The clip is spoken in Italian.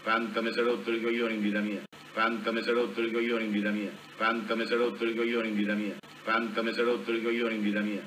Quanto mi sei rotto i coglioni in vita mia. Quanto mi sei rotto i coglioni in vita mia. Quanto mi sei rotto i coglioni in vita mia. Quanto mi sei rotto i coglioni in vita mia.